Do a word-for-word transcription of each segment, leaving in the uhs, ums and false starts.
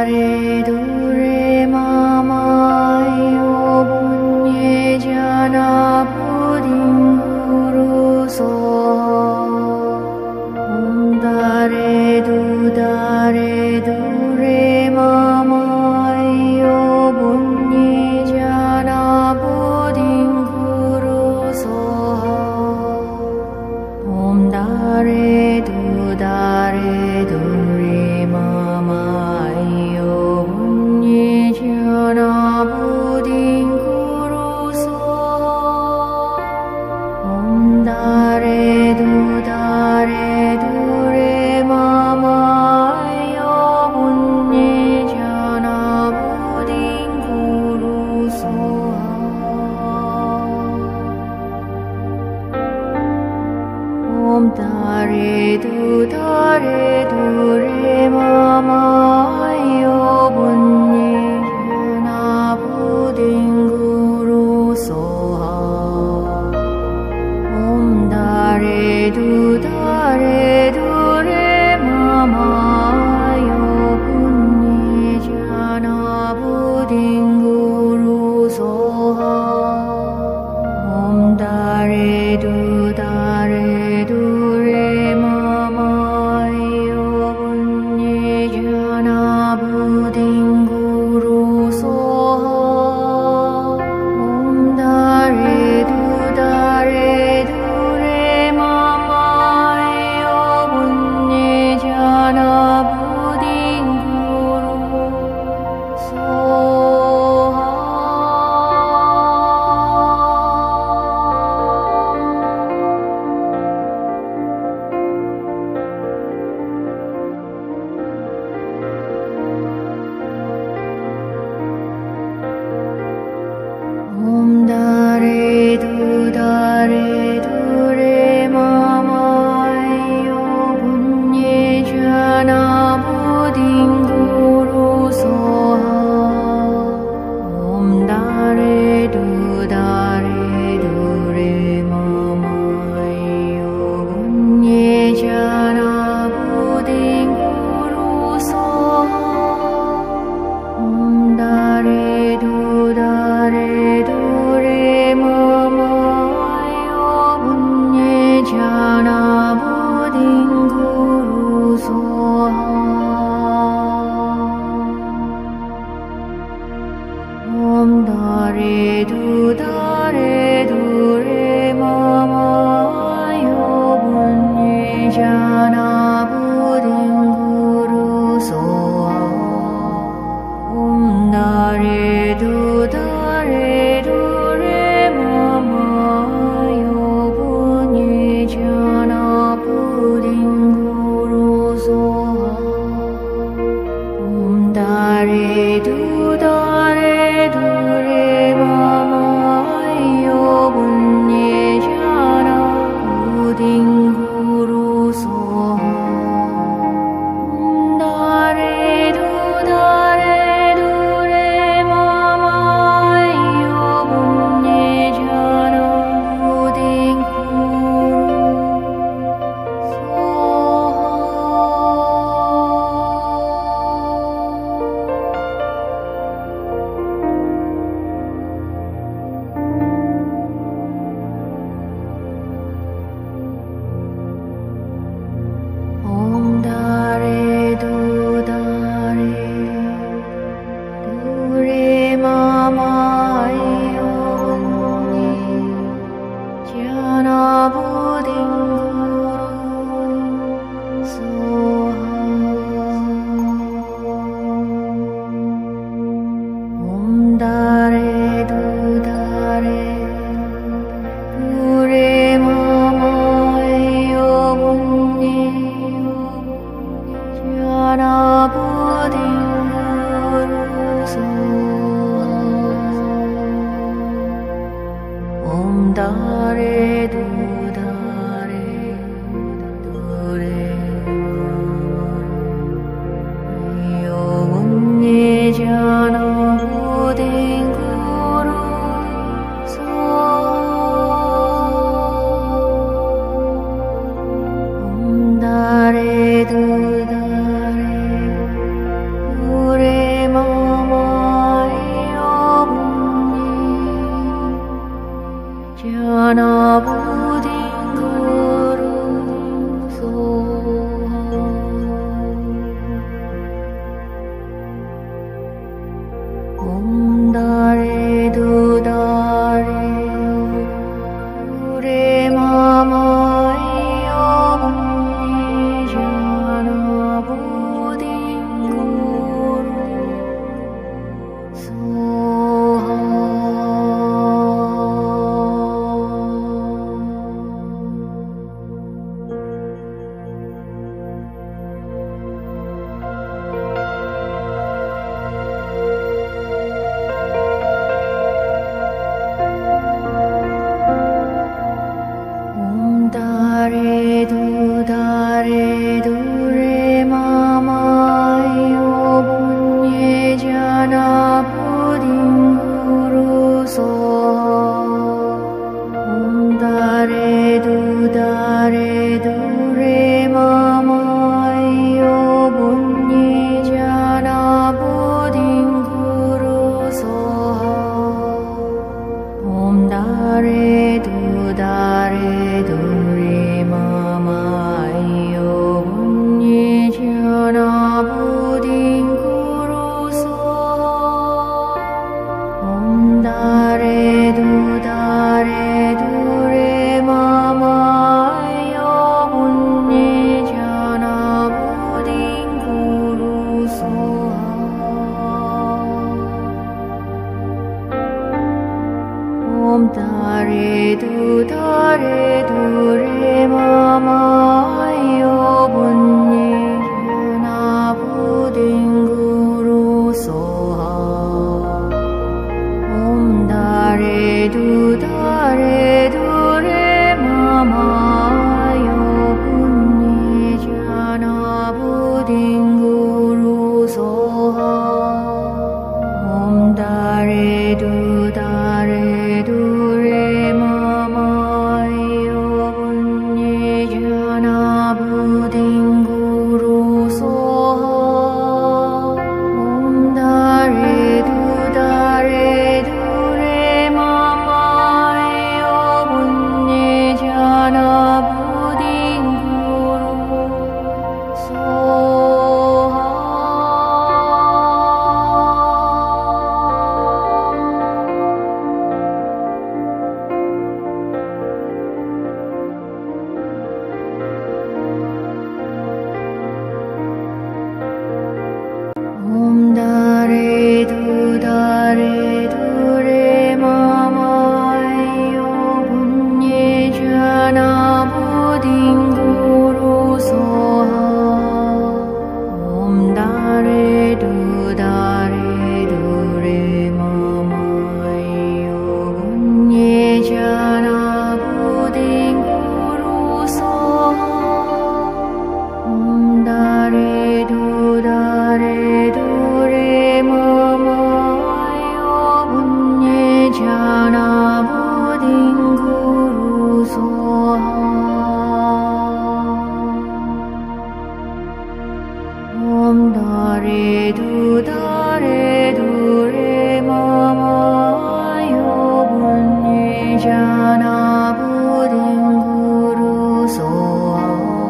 re do re ma ma yo bunye jana buddhin guru so om da re do da re do re ma ma yo bunye jana buddhin guru so om da re do da re do re ma ma yo bunye jana buddhin guru so om da re do da re do re ma ma yo bunye jana buddhin guru so om da re do da re do re ma ma yo bunye jana buddhin guru so om da re do da re do re ma ma yo bunye jana buddhin guru so om da re do da re do re ma ma yo bunye jana buddhin guru so om da re do da re do re ma ma yo bunye jana buddhin guru so om da re do da re do re ma ma yo bunye jana buddhin guru so om da re do da re do re ma ma yo bunye jana buddhin guru so om da re do da re do re ma ma yo bunye jana buddhin guru so om da re do da re do re ma ma yo bunye jana buddhin guru so om da re do da re do re ma ma yo bunye jana buddhin guru so om da re do da re do re ma ma yo bunye jana buddhin guru so om da re do da re do re ma ma yo bunye jana buddhin guru so. 「 re du da re du re ma ma yo bun ye na bu ding guru so ha. Om da re du da re du re ma ma yo bun ye na bu ding guru so ha. Om da re du da re du re ma ma yo bun ye na bu ding guru so ha. Om da re du da re du re ma ma yo bun ye na bu ding guru so ha. Om da re du da re du re ma ma yo bun ye na bu ding guru so ha. Om da re du da re du re ma ma yo bun ye na bu ding guru so ha. Om da re du da re du re ma ma yo bun ye na bu ding guru so ha. Om da re du da re du re ma ma yo bun ye na bu ding guru so ha.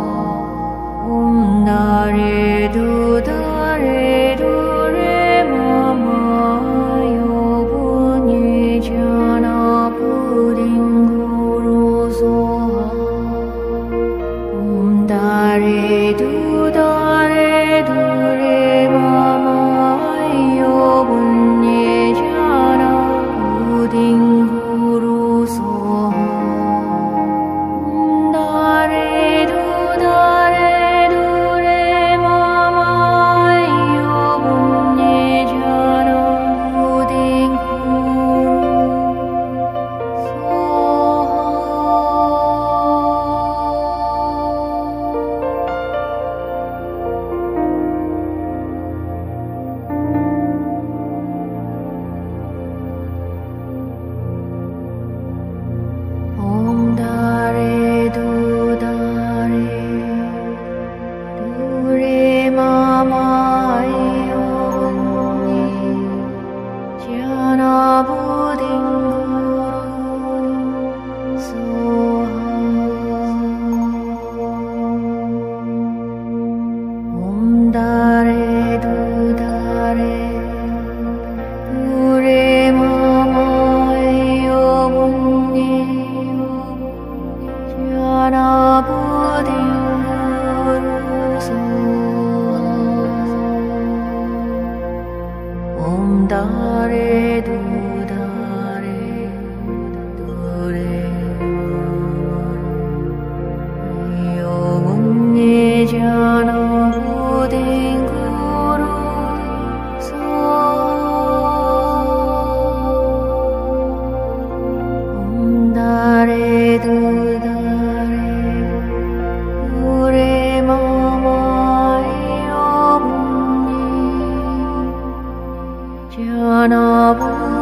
Om da re du da re du re ma ma yo bun ye na bu ding guru so ha. Om da re du da re du re ma ma yo bun ye na bu ding guru so ha. Om da re du da re du re ma ma yo bun ye na bu ding guru so ha. Om da re du da re du re ma ma yo bun ye na bu ding guru so ha. Om da re du da re du re ma ma yo bun ye na bu ding guru so ha. Om da re du da re du re ma yo bun ye na bu ding guru so ha. Om da re du da re du re ma ma yo bun ye na bu